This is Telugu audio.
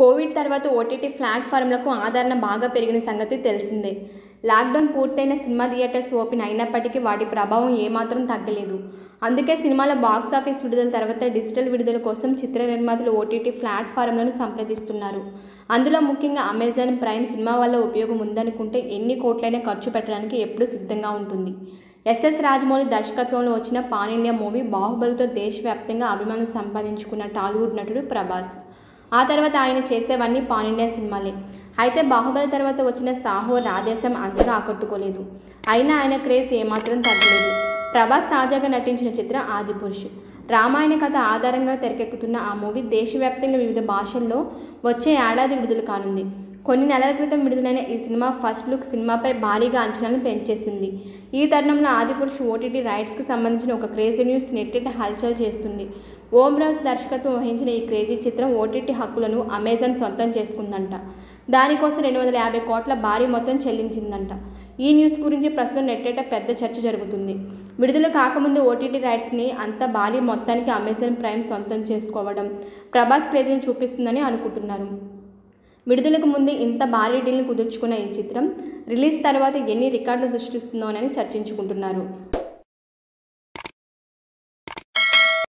కోవిడ్ తర్వాత ఓటీటీ ప్లాట్‌ఫారమ్‌లకు ఆదరణ బాగా పెరిగిన సంగతి తెలిసిందే. లాక్‌డౌన్ పూర్తయిన సినిమా థియేటర్స్ ఓపెన్ అయినప్పటికీ వాటి ప్రభావం ఏమాత్రం తగ్గలేదు. అందుకే సినిమాల బాక్సాఫీస్ విడుదల తర్వాత డిజిటల్ విడుదల కోసం చిత్ర నిర్మాతలు ఓటీటీ ప్లాట్‌ఫారమ్‌లను సంప్రదిస్తున్నారు. అందులో ముఖ్యంగా అమెజాన్ ప్రైమ్ సినిమా వల్ల ఉపయోగం ఉందనుకుంటే ఎన్ని కోట్లైనా ఖర్చు పెట్టడానికి ఎప్పుడూ సిద్ధంగా ఉంటుంది. ఎస్ఎస్ రాజమౌళి దర్శకత్వంలో వచ్చిన పాన్ ఇండియా మూవీ 'బాహుబలి'తో దేశవ్యాప్తంగా అభిమానులు సంపాదించుకున్న టాలీవుడ్ నటుడు ప్రభాస్. ఆ తర్వాత ఆయన చేసేవన్నీ పాన్ ఇండియా సినిమాలే. అయితే 'బాహుబలి' తర్వాత వచ్చిన 'సాహో', 'రాధేశ్యామ్' అంతగా ఆకట్టుకోలేదు. అయినా ఆయన క్రేజ్ ఏమాత్రం తగ్గలేదు. ప్రభాస్ తాజాగా నటించిన చిత్రం 'ఆదిపురుష్'. రామాయణ కథ ఆధారంగా తెరకెక్కుతున్న ఆ మూవీ దేశవ్యాప్తంగా వివిధ భాషల్లో వచ్చే ఏడాది విడుదల కానుంది. కొన్ని నెలల క్రితం విడుదలైన ఈ సినిమా ఫస్ట్ లుక్ సినిమాపై భారీగా అంచనాలను పెంచేసింది. ఈ తరుణంలో 'ఆదిపురుష్' ఓటీటీ రైట్స్కి సంబంధించిన ఒక క్రేజీ న్యూస్ నెట్టింట హల్చల్ చేస్తుంది. ఓం రావుత్ దర్శకత్వం వహించిన ఈ క్రేజీ చిత్రం ఓటీటీ హక్కులను అమెజాన్ సొంతం చేసుకుందంట. దానికోసం 250 కోట్ల భారీ మొత్తం చెల్లించిందంట. ఈ న్యూస్ గురించి ప్రస్తుతం నెట్టింట పెద్ద చర్చ జరుగుతుంది. విడుదల కాకముందు ఓటీటీ రైట్స్ని అంత భారీ మొత్తానికి అమెజాన్ ప్రైమ్ సొంతం చేసుకోవడం ప్రభాస్ క్రేజ్ని చూపిస్తుందని అనుకుంటున్నారు. విడుదలకు ముందే ఇంత భారీ డీల్ని కుదుర్చుకున్న ఈ చిత్రం రిలీజ్ తర్వాత ఎన్ని రికార్డులు సృష్టిస్తుందోనని చర్చించుకుంటున్నారు.